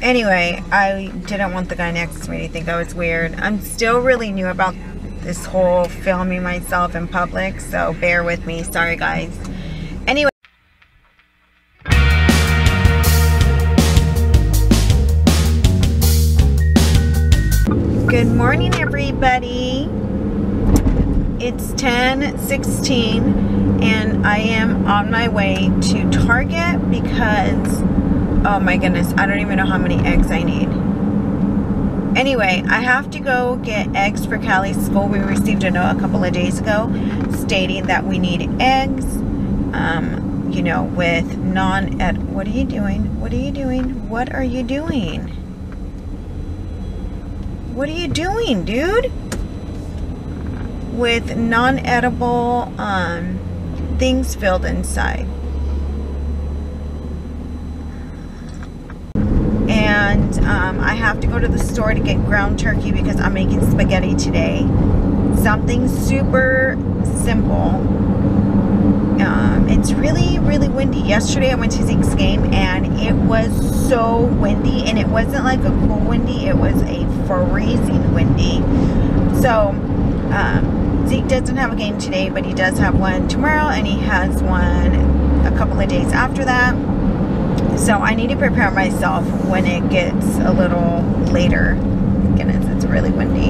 Anyway, I didn't want the guy next to me to think I was weird. I'm still really new about this whole filming myself in public, so bear with me. Sorry, guys. Anyway. Good morning, everybody. It's 10:16 and I am on my way to Target because, oh my goodness, I don't even know how many eggs I need. Anyway, I have to go get eggs for Callie's school. We received a note a couple of days ago stating that we need eggs, you know, with what are you doing? What are you doing? What are you doing? What are you doing, dude? With non-edible things filled inside. And I have to go to the store to get ground turkey because I'm making spaghetti today. Something super simple. It's really, really windy. Yesterday I went to Zeke's game and it was so windy, and it wasn't like a cool windy, it was a freezing windy. So Zeke doesn't have a game today, but he does have one tomorrow, and he has one a couple of days after that. So I need to prepare myself when it gets a little later. Goodness, it's really windy.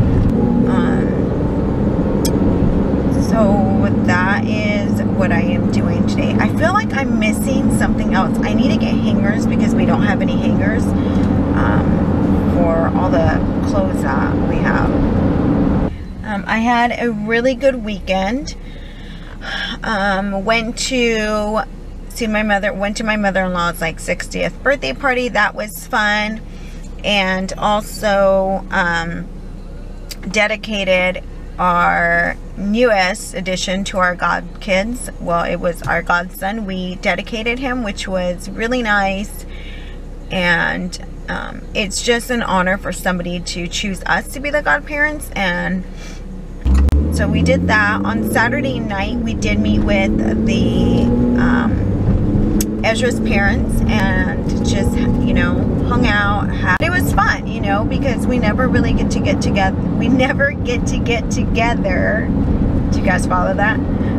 So that is what I am doing today. I feel like I'm missing something else. I need to get hangers because we don't have any hangers for all the clothes that we have. I had a really good weekend. Went to my mother-in-law's like 60th birthday party. That was fun. And also dedicated our newest addition to our godkids. Well, it was our godson. We dedicated him, which was really nice. And it's just an honor for somebody to choose us to be the godparents. And so we did that. On Saturday night, we did meet with the Ezra's parents and just, you know, hung out. It was fun, you know, because we never really get together. We never get to get together. Do you guys follow that?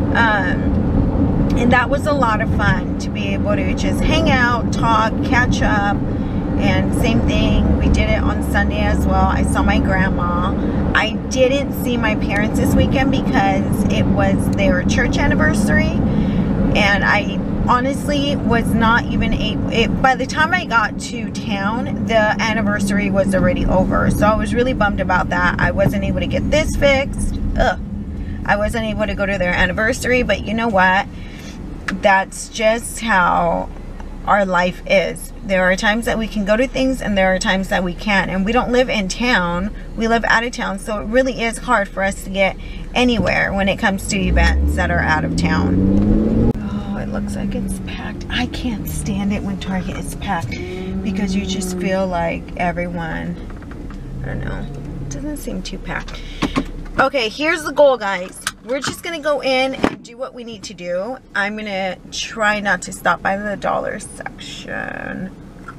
And that was a lot of fun to be able to just hang out, talk, catch up. And same thing, we did it on Sunday as well. I saw my grandma. I didn't see my parents this weekend because it was their church anniversary, and I honestly was not even able, by the time I got to town, the anniversary was already over. So I was really bummed about that. I wasn't able to get this fixed. I wasn't able to go to their anniversary, but you know what? That's just how our life is. There are times that we can go to things and there are times that we can't. And we don't live in town. We live out of town. So it really is hard for us to get anywhere when it comes to events that are out of town. Oh, it looks like it's packed. I can't stand it when Target is packed because you just feel like everyone, I don't know, it doesn't seem too packed. Okay, here's the goal, guys. We're just gonna go in and do what we need to do. I'm gonna try not to stop by the dollar section.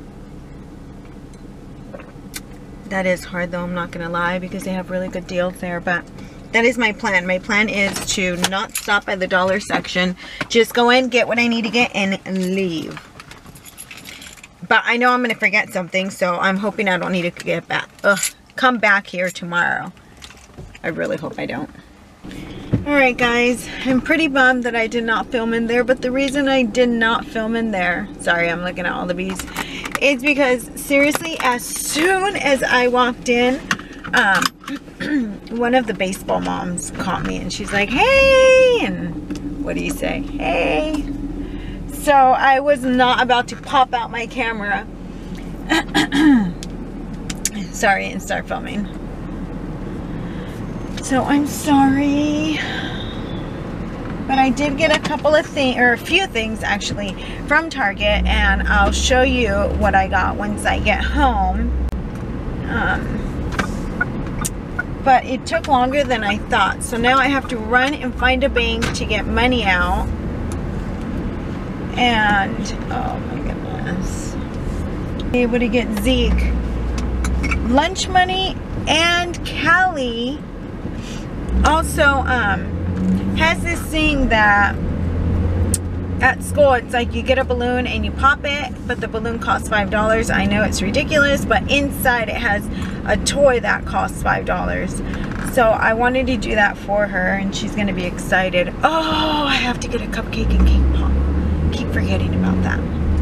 That is hard though, I'm not gonna lie, because they have really good deals there, but that is my plan. My plan is to not stop by the dollar section. Just go in, get what I need to get, and leave. But I know I'm gonna forget something, so I'm hoping I don't need to come back here tomorrow. I really hope I don't. Alright guys, I'm pretty bummed that I did not film in there, but the reason I did not film in there, sorry, I'm looking at all the bees, is because seriously, as soon as I walked in, one of the baseball moms caught me and she's like, hey, and what do you say? Hey. So I was not about to pop out my camera, sorry, and start filming. So I'm sorry, but I did get a couple of things, or a few things actually, from Target, and I'll show you what I got once I get home. But it took longer than I thought, so now I have to run and find a bank to get money out. And oh my goodness, Be able to get Zeke lunch money, and Callie also has this thing that at school, it's like you get a balloon and you pop it, but the balloon costs $5. I know it's ridiculous, but inside it has a toy that costs $5. So I wanted to do that for her, and she's gonna be excited. Oh, I have to get a cupcake and cake pop. Keep forgetting about that.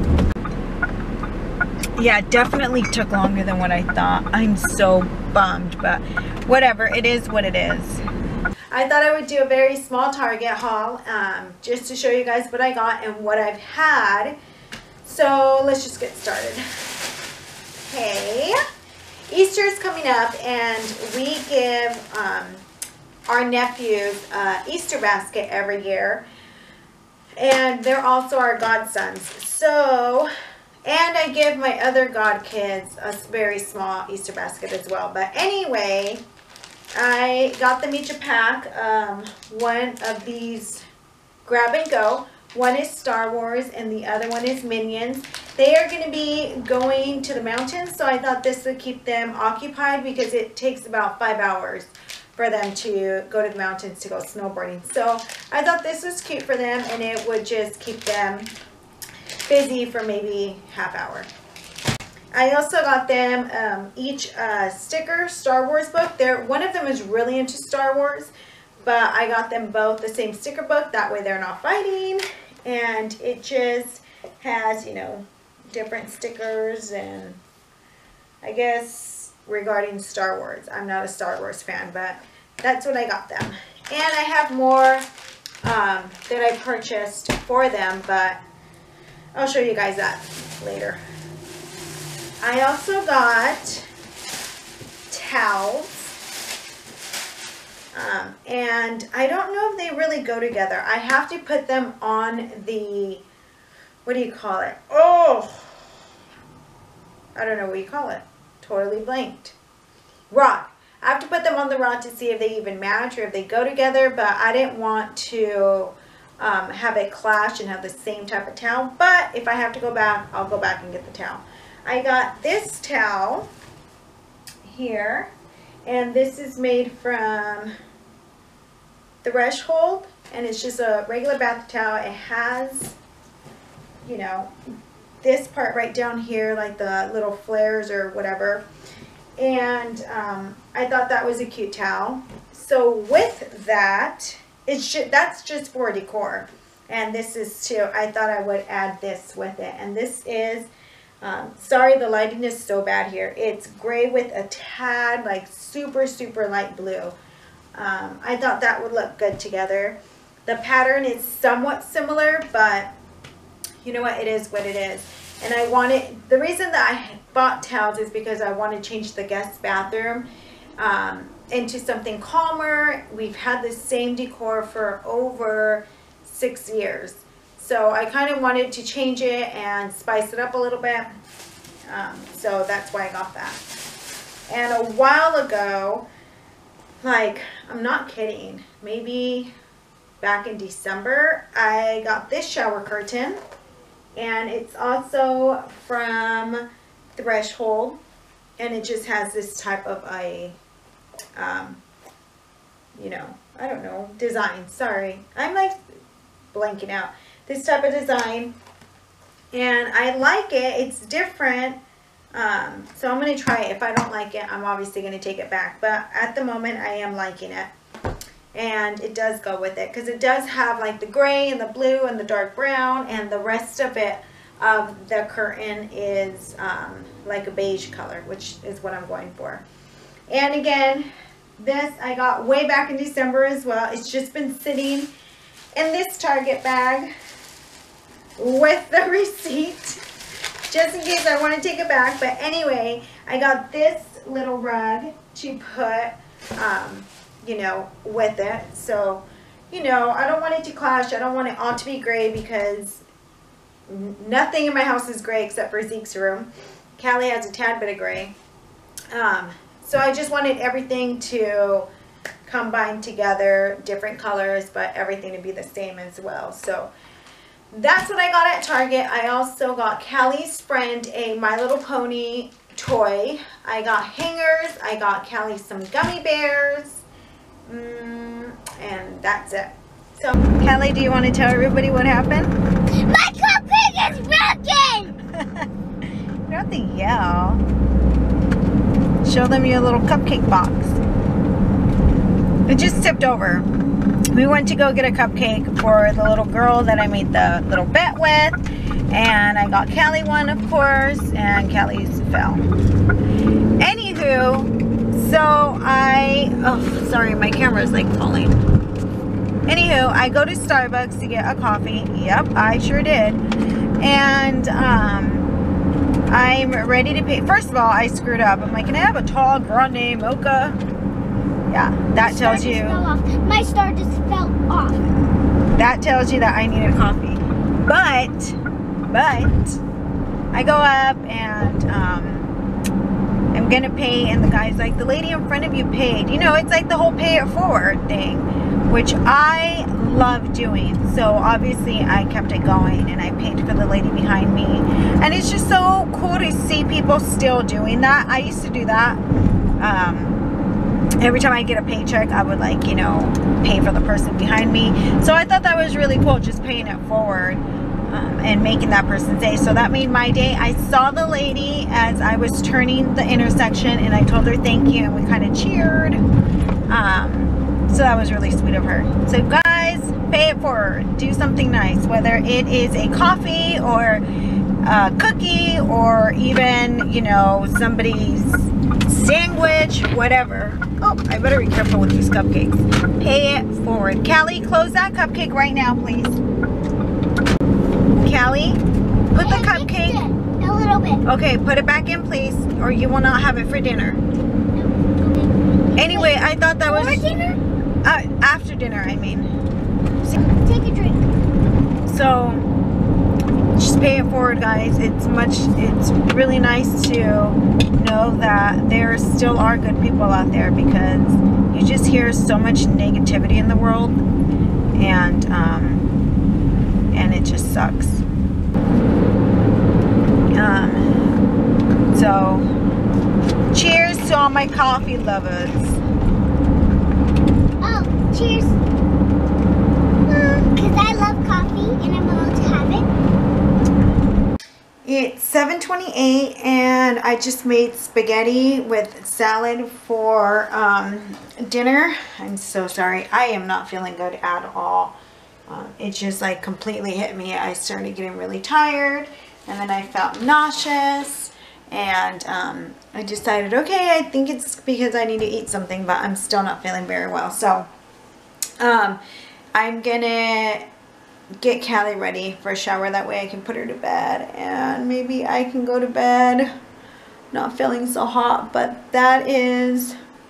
Yeah, it definitely took longer than what I thought. I'm so bummed, but whatever, it is what it is. I thought I would do a very small Target haul, just to show you guys what I got and what I've had. So let's just get started. Okay, Easter is coming up, and we give our nephews Easter basket every year, and they're also our godsons. So, and I give my other god kids a very small Easter basket as well. But anyway, I got them each a pack. One of these grab and go. One is Star Wars and the other one is Minions. They are going to be going to the mountains, so I thought this would keep them occupied because it takes about 5 hours for them to go to the mountains to go snowboarding. So I thought this was cute for them, and it would just keep them busy for maybe half hour. I also got them each sticker Star Wars book. One of them is really into Star Wars, but I got them both the same sticker book. That way they're not fighting, and it just has, you know, different stickers, and I guess regarding Star Wars. I'm not a Star Wars fan, but that's what I got them. And I have more that I purchased for them, but I'll show you guys that later. I also got towels, and I don't know if they really go together. I have to put them on the, what do you call it? Oh, I don't know what you call it. Totally blanked. Rod. I have to put them on the rod to see if they even match or if they go together, but I didn't want to have it clash and have the same type of towel. But if I have to go back, I'll go back and get the towel. I got this towel here, and this is made from Threshold, and it's just a regular bath towel. It has, you know, this part right down here, like the little flares or whatever, and I thought that was a cute towel. So with that, that's just for decor, and this is too, I thought I would add this with it, and this is sorry, the lighting is so bad here. It's gray with a tad, like super, super light blue. I thought that would look good together. The pattern is somewhat similar, but you know what? It is what it is. And I wanted, the reason that I bought towels is because I want to change the guest bathroom into something calmer. We've had the same decor for over 6 years. So I kind of wanted to change it and spice it up a little bit. So that's why I got that. And a while ago, like, I'm not kidding, maybe back in December, I got this shower curtain. And it's also from Threshold. And it just has this type of a, you know, I don't know, design. Sorry, I'm like blanking out. This type of design, and I like it. It's different, so I'm going to try it. If I don't like it, I'm obviously going to take it back, but at the moment I am liking it, and it does go with it because it does have like the gray and the blue and the dark brown, and the rest of it of the curtain is like a beige color, which is what I'm going for. And again, this I got way back in December as well. It's just been sitting in this Target bag with the receipt just in case I want to take it back. But anyway, I got this little rug to put you know, with it. So, you know, I don't want it to clash. I don't want it all to be gray because nothing in my house is gray except for Zeke's room. Callie has a tad bit of gray. So I just wanted everything to combine together, different colors, but everything to be the same as well. So that's what I got at Target. I also got Callie's friend a My Little Pony toy. I got hangers. I got Callie some gummy bears. And that's it. So, Callie, do you want to tell everybody what happened? My cupcake is broken! You don't have to yell. Show them your little cupcake box. It just tipped over. We went to go get a cupcake for the little girl that I made the little bet with. And I got Callie one, of course, and Callie's fell. Anywho, so oh, sorry, my camera's like falling. Anywho, I go to Starbucks to get a coffee. Yep, I sure did. And I'm ready to pay. First of all, I screwed up. I'm like, can I have a tall grande mocha? Yeah, that tells you. My star just fell off. That tells you that I needed a coffee. But I go up and I'm gonna pay, and the guy's like, the lady in front of you paid. You know, it's like the whole pay it forward thing, which I love doing. So obviously I kept it going and I paid for the lady behind me. And it's just so cool to see people still doing that. I used to do that. Every time I get a paycheck, I would, like, you know, pay for the person behind me. So I thought that was really cool, just paying it forward and making that person's day. So that made my day. I saw the lady as I was turning the intersection and I told her thank you, and we kind of cheered. So that was really sweet of her. So guys, pay it forward. Do something nice, whether it is a coffee or a cookie or even, you know, somebody's sandwich, whatever. Oh, I better be careful with these cupcakes. Pay it forward. Callie, close that cupcake right now, please. Callie, put the cupcake. A little bit. Okay, put it back in, please, or you will not have it for dinner. Okay. Anyway, I thought that was... For dinner? After dinner, I mean. Take a drink. So, just pay it forward, guys. It's really nice to know that there still are good people out there, because you just hear so much negativity in the world, and it just sucks. So cheers to all my coffee lovers. Oh, cheers. Because I love coffee and I'm allowed to have it. It's 7:28 and I just made spaghetti with salad for dinner. I'm so sorry. I am not feeling good at all. It just like completely hit me. I started getting really tired and then I felt nauseous, and I decided, okay, I think it's because I need to eat something, but I'm still not feeling very well. So I'm gonna get Callie ready for a shower. That way I can put her to bed and maybe I can go to bed not feeling so hot. But that is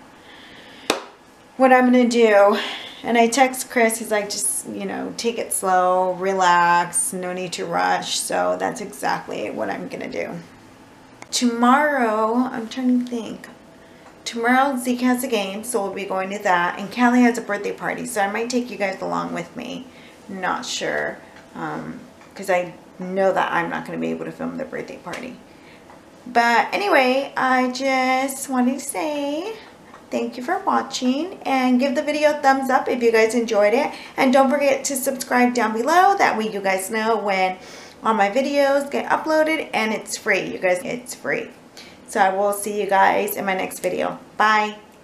what I'm gonna do. And I text Chris, he's like, just, you know, take it slow, relax, no need to rush. So that's exactly what I'm gonna do. Tomorrow, I'm trying to think. Tomorrow Zeke has a game, so we'll be going to that. And Callie has a birthday party, so I might take you guys along with me. Not sure, because I know that I'm not going to be able to film the birthday party. But anyway, I just wanted to say thank you for watching, and give the video a thumbs up if you guys enjoyed it. And don't forget to subscribe down below. That way you guys know when all my videos get uploaded, and it's free. You guys, it's free. So I will see you guys in my next video. Bye.